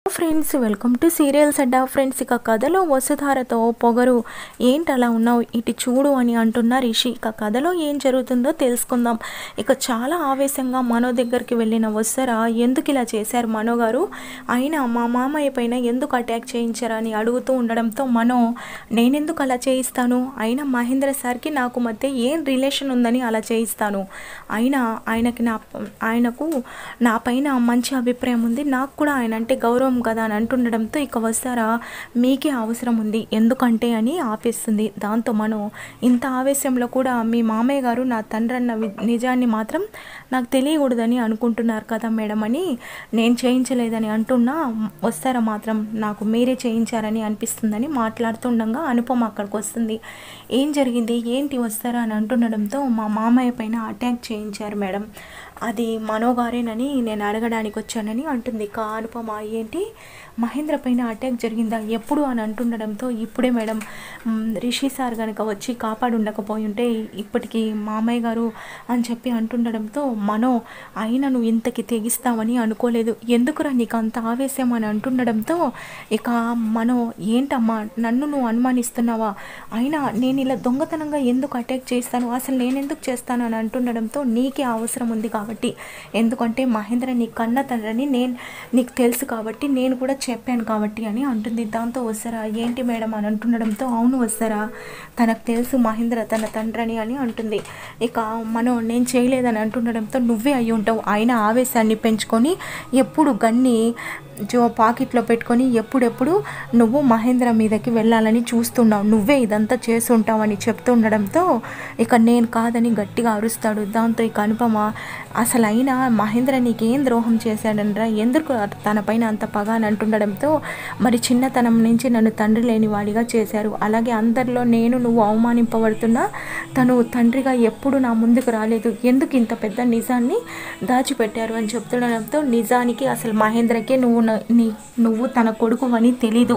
Friends, welcome to serials Adda. Friends, ఇక కథలో వసుధారతో పొగరు ఏంటి అలా ఉన్నావు, ఇటు చూడు అని అంటున్న రిషి. ఇక కథలో ఏం జరుగుతుందో తెలుసుకుందాం. ఇక చాలా ఆవేశంగా మనో దగ్గరికి వెళ్ళిన వసుధర, ఎందుకు ఇలా చేశారు మనో గారు, అయినా మా మామయ్య పైన ఎందుకు అటాక్ చేయించారని అడుగుతూ ఉండడంతో మనో, నేనెందుకు అలా చేయిస్తాను, అయినా మహేంద్ర సార్కి నాకు మధ్య ఏం రిలేషన్ ఉందని అలా చేయిస్తాను, అయినా ఆయనకు నా పైన మంచి అభిప్రాయం ఉంది, నాకు కూడా ఆయన అంటే గౌరవం కదా అని అంటుండడంతో ఇక వస్తారా, మీకే అవసరం ఉంది ఎందుకంటే అని ఆపేస్తుంది. దాంతో మనం ఇంత ఆవేశంలో కూడా మీ మామయ్య గారు నా తండ్రి అన్న నిజాన్ని మాత్రం నాకు తెలియకూడదని అనుకుంటున్నారు కదా మేడం అని నేను చేయించలేదని అంటున్నా, వస్తారా మాత్రం నాకు మీరే చేయించారని అనిపిస్తుందని మాట్లాడుతుండగా అనుపమ అక్కడికి వస్తుంది. ఏం జరిగింది ఏంటి వస్తారా అని అంటుండడంతో మా మామయ్య పైన అటాక్ చేయించారు మేడం, అది మనోగారేనని నేను అడగడానికి వచ్చానని అంటుంది. అనుపమ, ఏంటి మహేంద్ర పైన అటాక్ జరిగిందా, ఎప్పుడు అని అంటుండడంతో ఇప్పుడే మేడం, రిషి సార్ కనుక వచ్చి కాపాడు ఉండకపోయి ఉంటే ఇప్పటికీ మామయ్య గారు అని చెప్పి అంటుండడంతో మనో, అయినా నువ్వు ఇంతకి తెగిస్తావని అనుకోలేదు, ఎందుకురా నీకు అంత ఆవేశం అని అంటుండడంతో ఇక మనో, ఏంటమ్మా నన్ను నువ్వు అనుమానిస్తున్నావా, అయినా నేను ఇలా దొంగతనంగా ఎందుకు అటాక్ చేస్తాను, అసలు నేనెందుకు చేస్తాను అని అంటుండడంతో నీకే అవసరం ఉంది కాబట్టి, ఎందుకంటే మహేంద్ర నీ కన్న తండ్రిని నీకు తెలుసు కాబట్టి నేను కూడా చెప్పాను కాబట్టి అని అంటుంది. దాంతో వస్తారా, ఏంటి మేడం అని అంటుండడంతో అవును వస్తారా, తనకు తెలుసు మహేంద్ర తన తండ్రిని అని అంటుంది. ఇక మనం నేను చేయలేదని అంటుండడంతో నువ్వే అయి ఉంటావు, ఆయన ఆవేశాన్ని పెంచుకొని ఎప్పుడు గన్ని పాకెట్లో పెట్టుకొని ఎప్పుడెప్పుడు నువ్వు మహేంద్ర మీదకి వెళ్ళాలని చూస్తున్నావు, నువ్వే ఇదంతా చేస్తుంటావని చెప్తుండడంతో ఇక నేను కాదని గట్టిగా అరుస్తాడు. దాంతో ఇక అనుపమ, అసలు అయినా మహేంద్ర నీకేం ద్రోహం చేశాడనరా, ఎందుకు తన పైన అంత పగ అని అంటుండడంతో, మరి చిన్నతనం నుంచి నన్ను తండ్రి లేని వాడిగా చేశారు, అలాగే అందరిలో నువ్వు అవమానింపబడుతున్నా తను తండ్రిగా ఎప్పుడు నా ముందుకు రాలేదు, ఎందుకు ఇంత పెద్ద నిజాన్ని దాచిపెట్టారు అని చెప్తుండడంతో, నిజానికి అసలు మహేంద్రకే నువ్వు తన కొడుకు అని తెలీదు,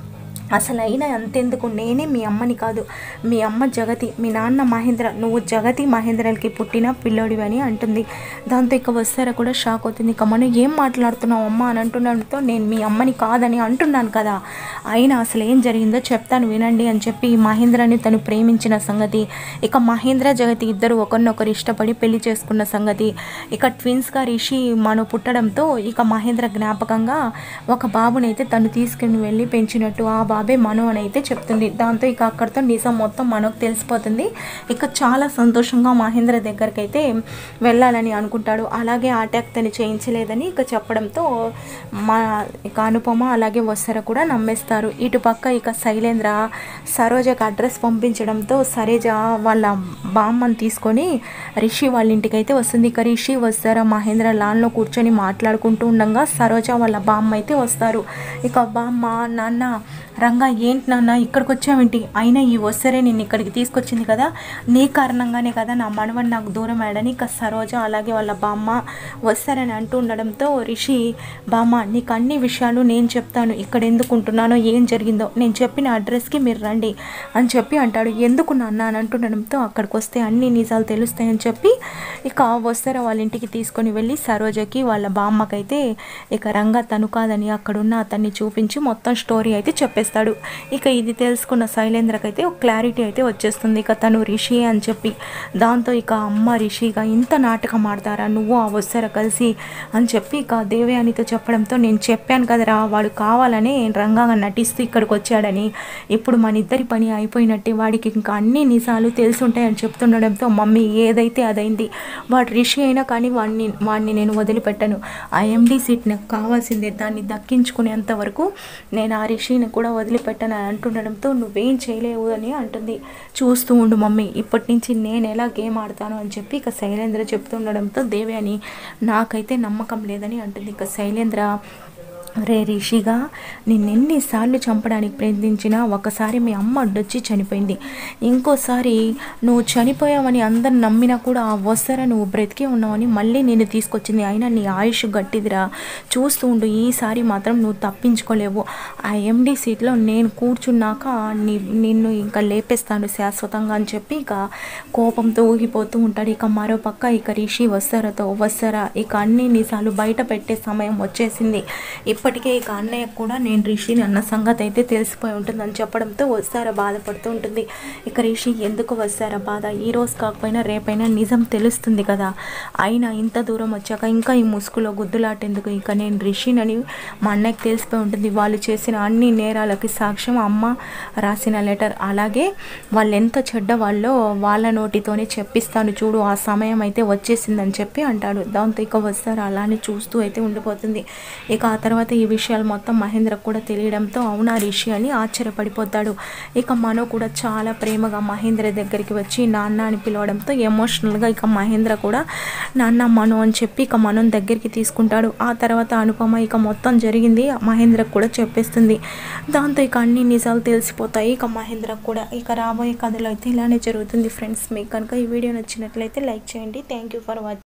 అసలు అయినా అంతెందుకు, నేనే మీ అమ్మని కాదు, మీ అమ్మ జగతి, మీ నాన్న మహేంద్ర, నువ్వు జగతి మహేంద్రలకి పుట్టిన పిల్లోడివి అని అంటుంది. దాంతో ఇక వస్తారా కూడా షాక్ అవుతుంది. ఇక మనం ఏం మాట్లాడుతున్నావు అమ్మ అని అంటుండడంతో, నేను మీ అమ్మని కాదని అంటున్నాను కదా, అయినా అసలు ఏం జరిగిందో చెప్తాను వినండి అని చెప్పి మహేంద్రని తను ప్రేమించిన సంగతి, ఇక మహేంద్ర జగతి ఇద్దరు ఒకరినొకరు ఇష్టపడి పెళ్లి చేసుకున్న సంగతి, ఇక ట్విన్స్గా రిషి మనో పుట్టడంతో ఇక మహేంద్ర జ్ఞాపకంగా ఒక బాబునైతే తను తీసుకుని వెళ్ళి పెంచినట్టు ఆ బాబే మనో అని అయితే చెప్తుంది. దాంతో ఇక అక్కడితో నిజం మొత్తం మనకు తెలిసిపోతుంది. ఇక చాలా సంతోషంగా మహేంద్ర దగ్గరికి అయితే వెళ్ళాలని అనుకుంటాడు. అలాగే అటాక్ తను చేయించలేదని ఇక చెప్పడంతో ఇక అనుపమ అలాగే వస్తారా కూడా నమ్మేస్తారు. ఇటుపక్క ఇక శైలేంద్ర సరోజకి అడ్రస్ పంపించడంతో సరోజ వాళ్ళ బామ్మని తీసుకొని రిషి వాళ్ళ ఇంటికి అయితే వస్తుంది. ఇక రిషి వస్తారా మహేంద్ర లాన్లో కూర్చొని మాట్లాడుకుంటూ ఉండగా సరోజ వాళ్ళ బామ్మ అయితే వస్తారు. ఇక బామ్మ, నాన్న రంగా ఏంటి నాన్న ఇక్కడికి వచ్చావేంటి, అయినా ఈ వస్తారే నిన్ను ఇక్కడికి తీసుకొచ్చింది కదా, నీ కారణంగానే కదా నా మనవడు నాకు దూరం అయ్యాడని ఇక సరోజ అలాగే వాళ్ళ బామ్మ వస్తారని అంటూ ఉండడంతో రిషి, బామ్మ నీకు అన్ని విషయాలు నేను చెప్తాను, ఇక్కడ ఎందుకు ఉంటున్నానో ఏం జరిగిందో నేను చెప్పిన అడ్రస్కి మీరు రండి అని చెప్పి అంటాడు. ఎందుకు నాన్న అని అంటుండడంతో అక్కడికి వస్తే అన్ని నిజాలు తెలుస్తాయని చెప్పి ఇక వస్తారా వాళ్ళ ఇంటికి తీసుకొని వెళ్ళి సరోజకి వాళ్ళ బామ్మకైతే ఇక రంగా తను కాదని అక్కడున్న అతన్ని చూపించి మొత్తం స్టోరీ అయితే చెప్పేస్తాడు. ఇక ఇది తెలుసుకున్న శైలేంద్రకైతే ఒక క్లారిటీ అయితే వచ్చేస్తుంది, ఇక తను రిషి అని చెప్పి. దాంతో ఇక అమ్మ రిషిగా ఇంత నాటకం ఆడతారా నువ్వు ఆ వస్తారా కలిసి అని చెప్పి ఇక దేవయానితో చెప్పడంతో, నేను చెప్పాను కదరా వాడు కావాలనే రంగాగా నటిస్తూ ఇక్కడికి వచ్చాడని, ఇప్పుడు మన ఇద్దరి పని అయిపోయినట్టే, వాడికి ఇంకా అన్ని నిజాలు తెలుసుంటాయని చెప్తుండడంతో, మమ్మీ ఏదైతే అదైంది, వాడు రిషి అయినా కానీ వాడిని నేను వదిలిపెట్టను, ఆ ఎండి సీట్ నాకు కావాల్సిందే, దాన్ని దక్కించుకునేంత వరకు నేను ఆ రిషిని కూడా వదిలిపెట్టను అని అంటుండడంతో, నువ్వేం చేయలేవు అని అంటుంది. చూస్తూ ఉండు మమ్మీ, ఇప్పటి నుంచి నేను ఎలా గేమ్ ఆడతాను అని చెప్పి ఇక శైలేంద్ర చెప్తుండడంతో దేవయాని, నాకైతే నమ్మకం లేదని అంటుంది. ఇక శైలేంద్ర, రే రిషిగా నిన్నెన్నిసార్లు చంపడానికి ప్రయత్నించినా ఒకసారి మీ అమ్మ అడ్డొచ్చి చనిపోయింది, ఇంకోసారి నువ్వు చనిపోయావని అందరు నమ్మినా కూడా ఆ వస్తారా నువ్వు బ్రతికే ఉన్నావని మళ్ళీ నేను తీసుకొచ్చింది, అయినా నీ ఆయుష్ గట్టిదిరా, చూస్తూ ఉండు ఈసారి మాత్రం నువ్వు తప్పించుకోలేవు, ఆ ఎండి సీట్లో నేను కూర్చున్నాక నిన్ను ఇంకా లేపేస్తాను శాశ్వతంగా అని చెప్పి ఇక కోపంతో ఊగిపోతూ ఉంటాడు. ఇక మరోపక్క ఇక రిషి వస్తారా ఇక అన్ని నిజాలు బయట పెట్టే సమయం వచ్చేసింది. ఇప్పటికే ఇక అన్నయ్య కూడా నేను రిషిని అన్న సంగతి అయితే తెలిసిపోయి ఉంటుందని చెప్పడంతో వస్తారా బాధపడుతూ ఉంటుంది. ఇక రిషి ఎందుకు వస్తారా బాధ, ఈ రోజు కాకపోయినా రేపైనా నిజం తెలుస్తుంది కదా, అయినా ఇంత దూరం వచ్చాక ఇంకా ఈ ముసుగులో గుద్దులాటెందుకు, ఇక నేను రిషినని మా అన్నయ్యకి తెలిసిపోయి ఉంటుంది. వాళ్ళు చేసిన అన్ని నేరాలకి సాక్ష్యం అమ్మ రాసిన లెటర్, అలాగే వాళ్ళు ఎంత చెడ్డ వాళ్ళో వాళ్ళ నోటితోనే చెప్పిస్తాను చూడు, ఆ సమయం అయితే వచ్చేసిందని చెప్పి అంటాడు. దాంతో ఇక వస్తారు అలానే చూస్తూ అయితే ఉండిపోతుంది. ఇక ఆ తర్వాత ఈ విషయాలు మొత్తం మహేంద్రకు కూడా తెలియడంతో అవునా రిషి అని ఆశ్చర్యపడిపోతాడు. ఇక మనో కూడా చాలా ప్రేమగా మహేంద్ర దగ్గరికి వచ్చి నాన్న అని పిలవడంతో ఎమోషనల్గా ఇక మహేంద్ర కూడా నాన్న మను అని చెప్పి ఇక మనం దగ్గరికి తీసుకుంటాడు. ఆ తర్వాత అనుపమ ఇక మొత్తం జరిగింది మహేంద్రకు కూడా చెప్పేస్తుంది. దాంతో ఇక అన్ని నిజాలు తెలిసిపోతాయి ఇక మహేంద్రకు కూడా. ఇక రాబోయే కథలో అయితే ఇలానే జరుగుతుంది ఫ్రెండ్స్. మీకు కనుక ఈ వీడియో నచ్చినట్లయితే లైక్ చేయండి. Thank you for watching.